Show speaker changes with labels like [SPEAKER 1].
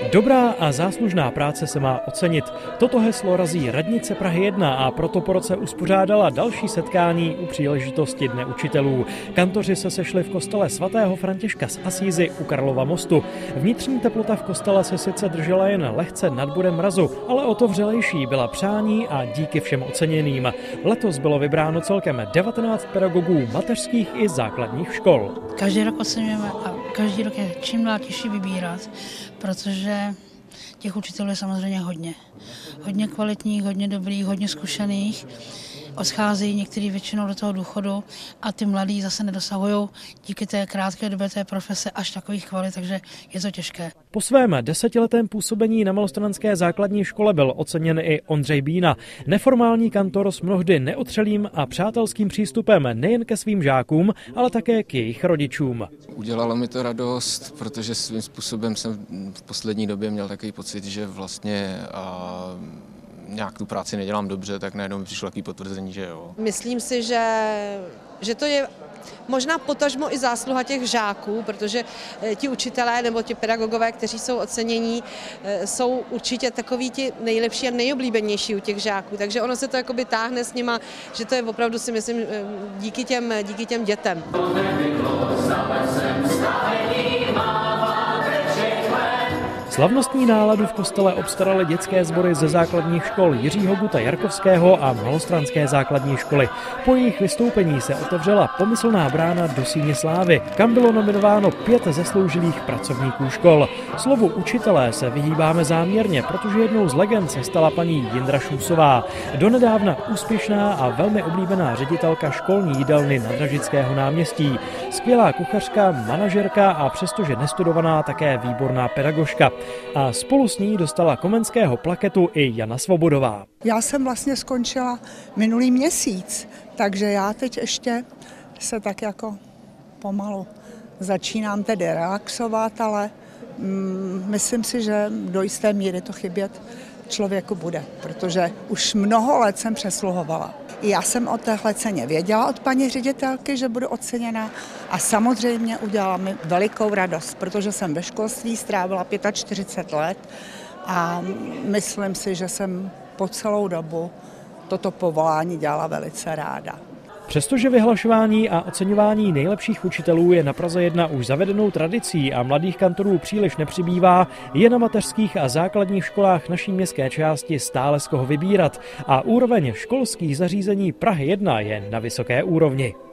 [SPEAKER 1] Dobrá a záslužná práce se má ocenit. Toto heslo razí radnice Prahy 1 a proto po roce uspořádala další setkání u příležitosti Dne učitelů. Kantoři se sešli v kostele svatého Františka z Asízy u Karlova mostu. Vnitřní teplota v kostele se sice držela jen lehce nad bodem mrazu, ale o to vřelejší byla přání a díky všem oceněným. Letos bylo vybráno celkem 19 pedagogů mateřských i základních škol.
[SPEAKER 2] Každý rok oceňujeme a každý rok je čím dál těžší vybírat, protože těch učitelů je samozřejmě hodně. Hodně kvalitních, hodně dobrých, hodně zkušených. Odcházejí některý většinou do toho důchodu a ty mladí zase nedosahují díky té krátké době té profese až takových kvalit, takže je to těžké.
[SPEAKER 1] Po svém 10letém působení na malostranské základní škole byl oceněn i Ondřej Bína. Neformální kantor s mnohdy neotřelým a přátelským přístupem nejen ke svým žákům, ale také k jejich rodičům.
[SPEAKER 3] Udělalo mi to radost, protože svým způsobem jsem v poslední době měl takový pocit, že vlastně nějak tu práci nedělám dobře, tak najednou mi přišlo takový potvrzení, že jo.
[SPEAKER 4] Myslím si, že to je možná potažmo i zásluha těch žáků, protože ti učitelé nebo ti pedagogové, kteří jsou ocenění, jsou určitě takoví ti nejlepší a nejoblíbenější u těch žáků. Takže ono se to jakoby táhne s nima, že to je opravdu, si myslím, díky těm dětem.
[SPEAKER 1] Slavnostní náladu v kostele obstaraly dětské sbory ze základních škol Jiřího Guta Jarkovského a Malostranské základní školy. Po jejich vystoupení se otevřela pomyslná brána do síně slávy, kam bylo nominováno 5 zasloužilých pracovníků škol. Slovu učitelé se vyhýbáme záměrně, protože jednou z legend se stala paní Jindra Šusová, donedávna úspěšná a velmi oblíbená ředitelka školní jídelny na Dražického náměstí. Skvělá kuchařka, manažerka a přestože nestudovaná také výborná pedagožka. A spolu s ní dostala komenského plaketu i Jana Svobodová.
[SPEAKER 5] Já jsem vlastně skončila minulý měsíc, takže já teď ještě se tak jako pomalu začínám tedy relaxovat, ale myslím si, že do jisté míry to chybět člověku bude, protože už mnoho let jsem přesluhovala. Já jsem o téhle ceně věděla od paní ředitelky, že budu oceněna a samozřejmě udělala mi velikou radost, protože jsem ve školství strávila 45 let a myslím si, že jsem po celou dobu toto povolání dělala velice ráda.
[SPEAKER 1] Přestože vyhlašování a oceňování nejlepších učitelů je na Praze 1 už zavedenou tradicí a mladých kantorů příliš nepřibývá, je na mateřských a základních školách naší městské části stále z koho vybírat a úroveň školských zařízení Prahy 1 je na vysoké úrovni.